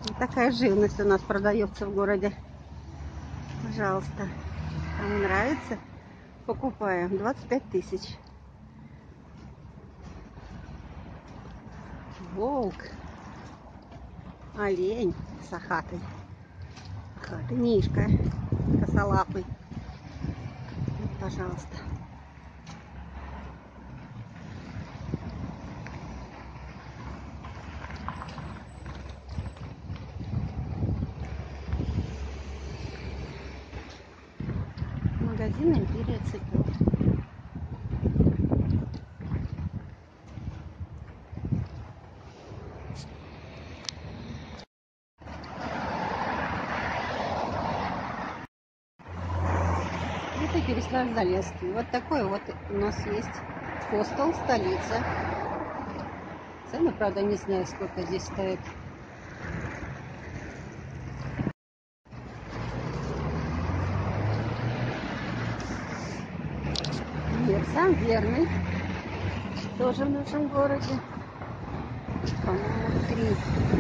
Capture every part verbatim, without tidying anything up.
Вот такая живность у нас продается в городе. Пожалуйста. Кому нравится, покупаем. двадцать пять тысяч. Волк. Олень сахатый. Сахатый мишка. Косолапый. Вот, пожалуйста. Магазин Империя цветов. Это Переславль-Залесский. Вот такой вот у нас есть хостел, столица. Цены, правда, не знаю, сколько здесь стоит. Мир сам верный. Тоже в нашем городе. По-моему, три.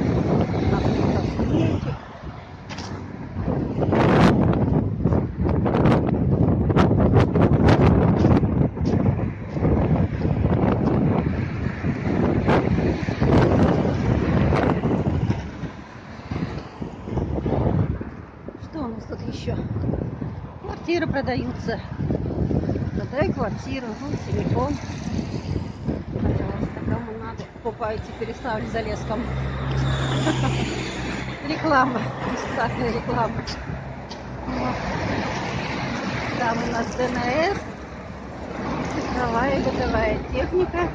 Что у нас тут еще? Квартиры продаются. Продай квартиру, ну, телефон. Пожалуйста, кому надо, покупайте в Переславле-Залесском. Реклама, бесплатная реклама. Вот. Там у нас ДНС, цифровая бытовая техника.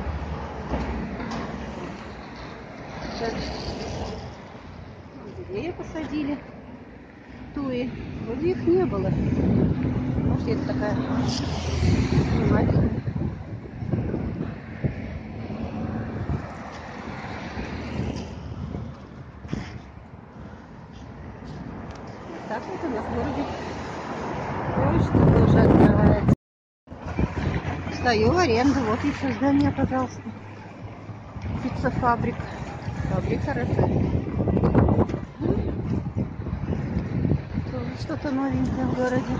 Деревья посадили. Туи. Вроде их не было. Может, это такая внимательная. Так вот у нас в городе кое-что тоже открывается. Стою в аренду. Вот еще здание, пожалуйста. Пицца-фабрик. Фабрика Рафаэль. Тоже что-то новенькое в городе.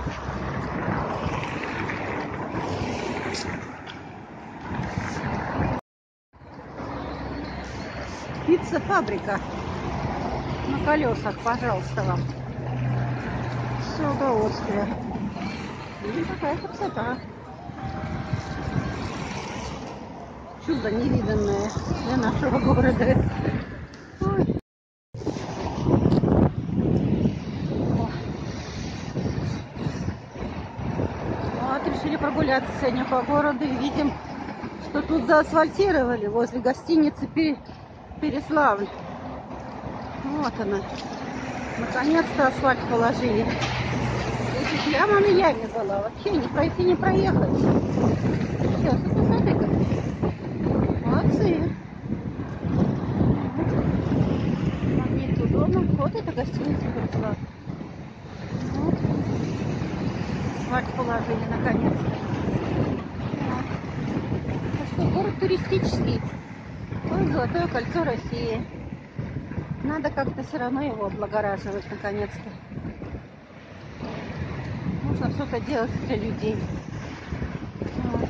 Пицца-фабрика. На колесах, пожалуйста, вам. Все удовольствие. И такая красота. Чудо невиданное для нашего города. Ой. Вот, решили прогуляться сегодня по городу и видим, что тут заасфальтировали возле гостиницы Переславль. Вот она. Наконец-то асфальт положили. Здесь яма на яме была. Вообще не пройти, не проехать. Сейчас, посмотри-ка. Молодцы. Магнит удобно. Вот это гостиница Переславль. Вот. Асфальт положили наконец-то. Вот. А что, город туристический. Вот Золотое кольцо России. Надо как-то все равно его облагораживать наконец-то. Нужно что-то делать для людей. Вот.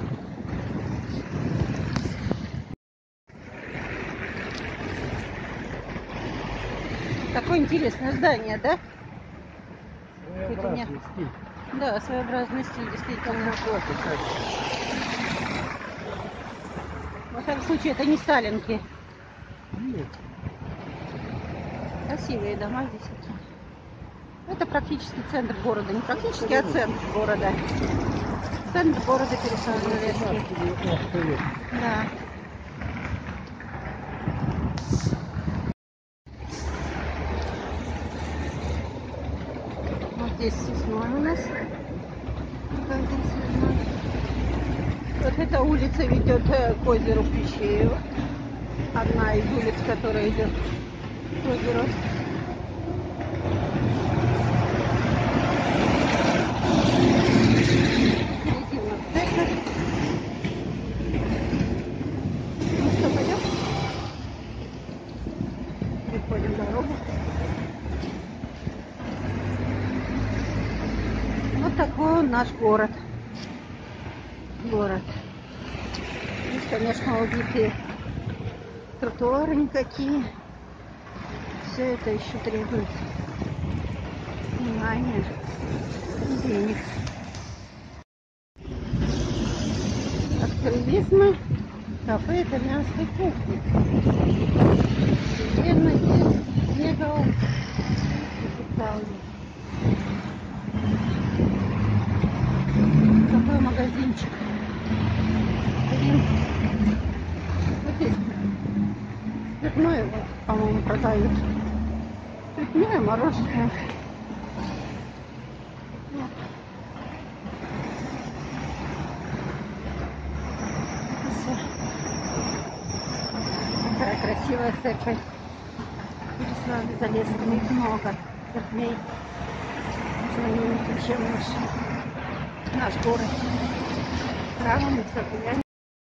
Такое интересное здание, да? Своеобразный стиль. Да, своеобразный стиль, действительно. Во всяком случае, это не сталинки. Нет. Красивые дома здесь. Это практически центр города. Не практически, а центр города. Центр города Переславль-Залесский. Да. Вот здесь Съестной у нас. Вот эта улица ведет к озеру Плещеево. Одна из улиц, которая идет к озеру. Впереди у нас церковь. Ну что, пойдем? Переходим дорогу. дорогу. Вот такой он наш город. Город. Здесь, конечно, убитые тротуары никакие. Все это еще требует внимания и денег. Открылись мы в кафе итальянской кухни. Примерно здесь бегал и питал. Такой магазинчик. Блин. Вот здесь спиртное, вот, по-моему, продают. Спиртное, мороженое. Вот. Такая красивая церковь. Переславль-Залесская, их много церквей. Знаменитый, чем наш, наш город. Храмом и церковями.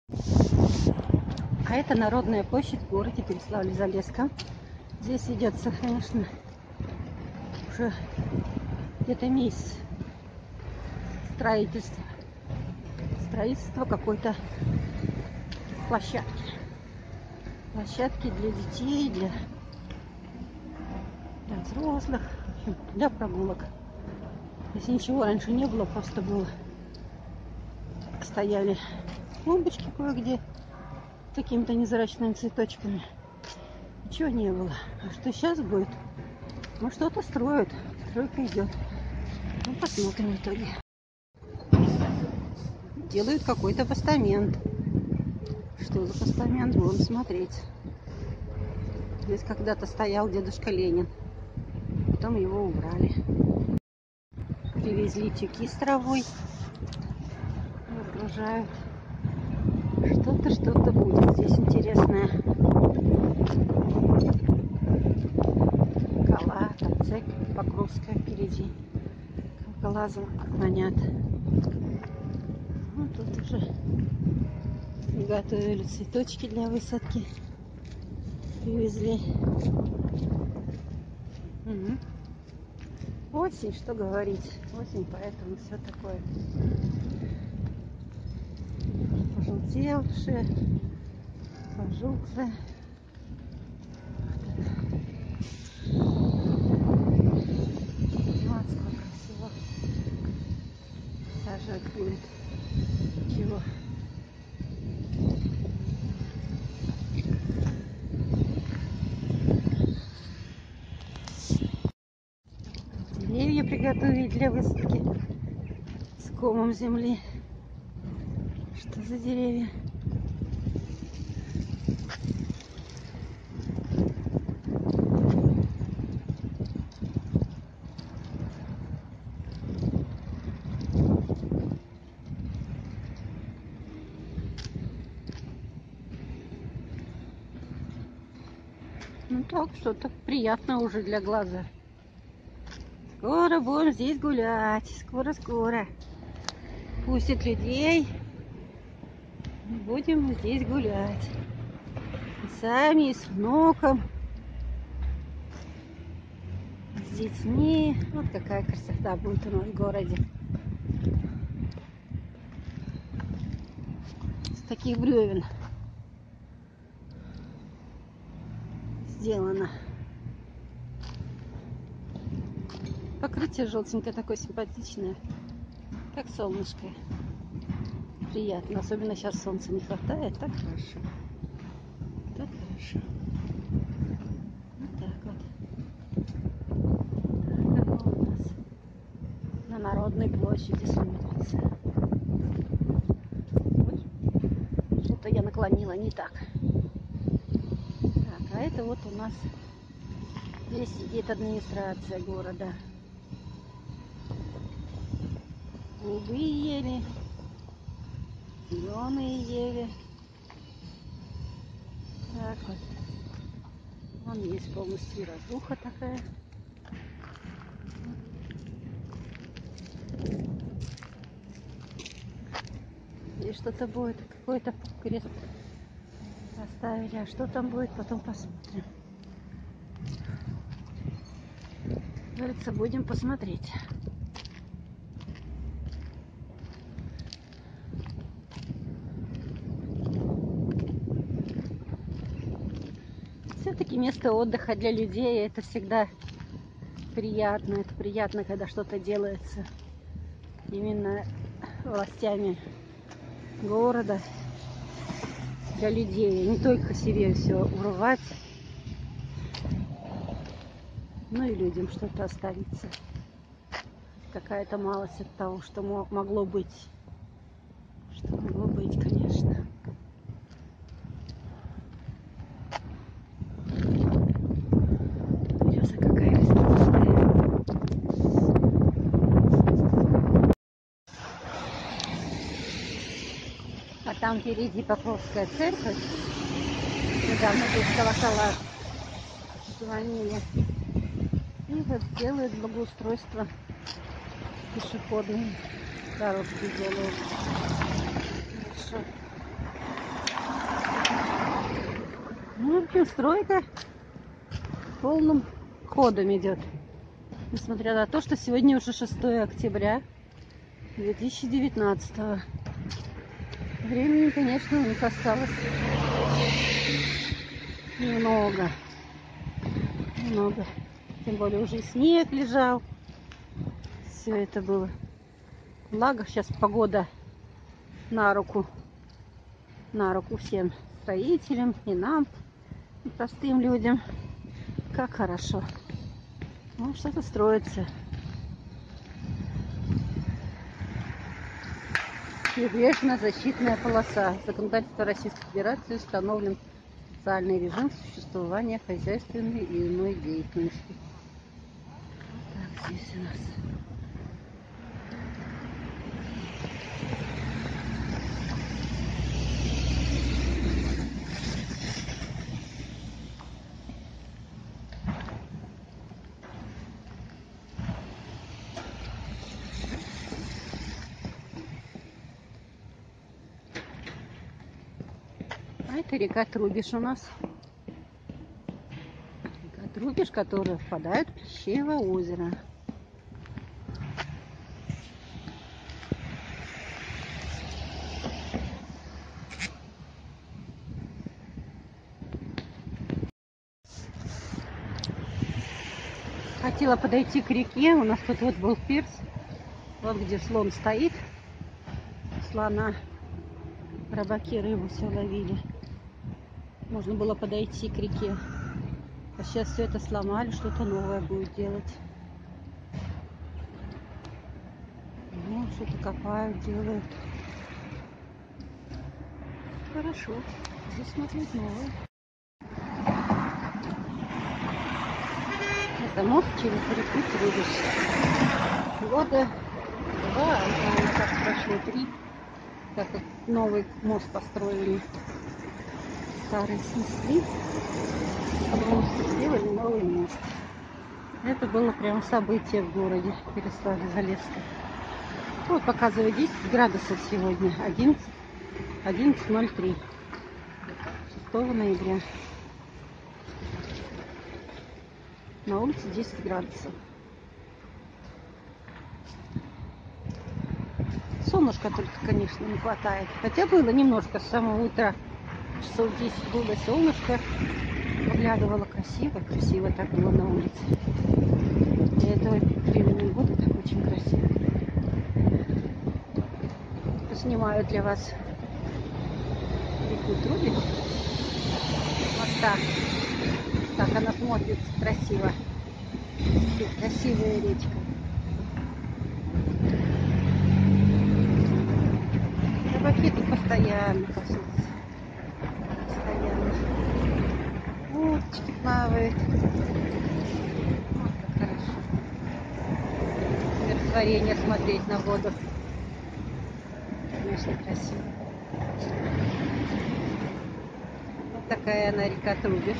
А это Народная площадь в городе Переславле-Залесском. Здесь ведется, конечно, уже где-то месяц строительство. Строительство какой-то площадки. Площадки для детей, для, для взрослых, в общем, для прогулок. Здесь ничего раньше не было, просто было. Стояли клумбочки кое-где с какими-то незрачными цветочками. Ничего не было. А что сейчас будет? Ну, что-то строят. Стройка идет. Ну, посмотрим в итоге. Делают какой-то постамент. Что за постамент? Будем смотреть. Здесь когда-то стоял дедушка Ленин. Потом его убрали. Привезли тюки с травой. Разгружают. Что-то, что-то будет здесь интересное. Кола, там церковь Покровская впереди. Глазом отклонят. Ну, тут уже готовили цветочки для высадки. Привезли. Угу. Осень, что говорить. Осень, поэтому все такое пожелтевшее, пожухлое. Вот сколько красиво сажать будет. Чего? Деревья приготовить для высадки с комом земли. Что за деревья? Ну так, что-то приятно уже для глаза. Скоро будем здесь гулять. Скоро-скоро. Пустят людей. Будем здесь гулять. И сами, и с внуком. С детьми. Вот какая красота будет у нас в городе. С таких бревен сделано. Покрытие желтенькое, такое симпатичное, как солнышко. Приятно, особенно сейчас солнца не хватает, так хорошо. Так хорошо. Вот так вот. Так у нас на Народной площади смотрится. Ой, что-то я наклонила не так. Так, а это вот у нас здесь сидит администрация города. Голубые ели, зеленые ели. Так вот. Вон есть полностью разруха такая. Здесь что-то будет, какой-то крест поставили. А что там будет, потом посмотрим. говорится, будем посмотреть. Все-таки место отдыха для людей, это всегда приятно. Это приятно, когда что-то делается именно властями города для людей. Не только себе все урвать, но и людям что-то останется. Какая-то малость от того, что могло быть. Что могло быть, конечно. Береза какая растущая. А там впереди Покровская церковь. Недавно здесь колокола звонили. И вот делают благоустройство. Пешеходные дорожки делают. Хорошо. Ну, в общем, стройка полным ходом идет. Несмотря на то, что сегодня уже шестое октября две тысячи девятнадцатого. Времени, конечно, у них осталось немного. Немного. Тем более уже и снег лежал. Все это было. Благо, сейчас погода на руку. На руку всем строителям и нам, и простым людям. Как хорошо. Ну, что-то строится. Прибрежно-защитная полоса. Законодательство Российской Федерации установлен специальный режим существования хозяйственной и иной деятельности. Так, здесь у нас. А это река Трубеж у нас. Река Трубеж, которая впадает в Плещеево озеро. Хотела подойти к реке. У нас тут вот был пирс. Вот где слон стоит. Слона. Рыбаки рыбу все ловили. Можно было подойти к реке. А сейчас все это сломали, что-то новое будет делать. Ну, что-то копают, делают. Хорошо. Здесь смотреть новое. Это мост через реку Трубеж. Года два, наверное, как прошло три, так как новый мост построили. Старый снесли, потому сделали новый мост. Это было прям событие в городе Переславле-Залесском. Вот показываю десять градусов сегодня, одиннадцать ноль три, шестого ноября. На улице десять градусов. Солнышка только, конечно, не хватает. Хотя было немножко с самого утра. Часов десять было солнышко. Выглядывало красиво. Красиво так было на улице. Для этого времени года так очень красиво. Поснимаю для вас реку Трубеж. Вот так. Так она смотрится красиво. Красивая речка. Рыбаки тут постоянно пасутся. Постоянно. Уточки плавают. Вот как хорошо. Умиротворение смотреть на воду. Конечно, красиво. Вот такая она река Трубеж.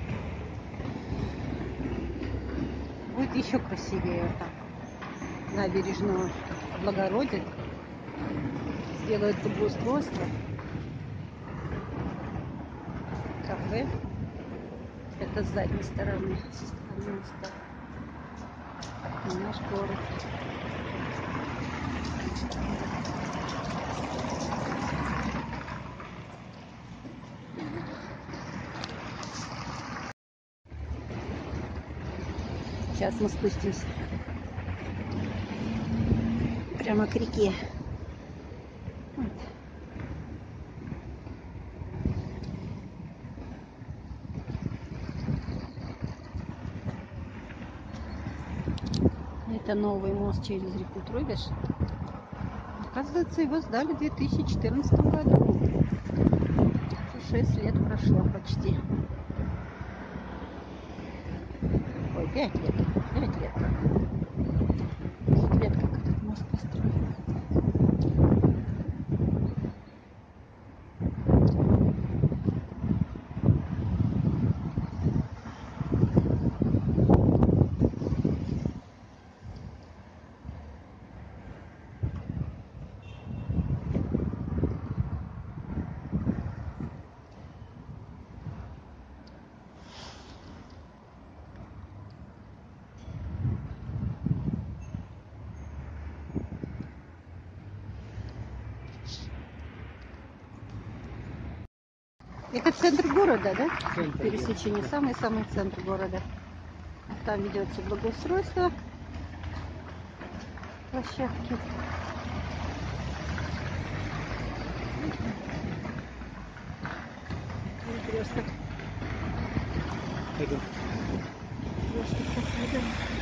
Будет еще красивее вот так. Набережную облагородят. Сделают благоустройство. Кафе. Это с задней стороны. Со стороны моста. Наш город. Сейчас мы спустимся прямо к реке. Вот. Это новый мост через реку Трубеж. Оказывается, его сдали в две тысячи четырнадцатом году. Шесть лет прошло почти. Ой, пять лет. Пять лет. Десять лет, как этот мост построен. Это центр города, да? Центр, Пересечение, да. самый-самый центр города. Там ведется благоустройство площадки. Перекресток. Это Перекресток такой, да.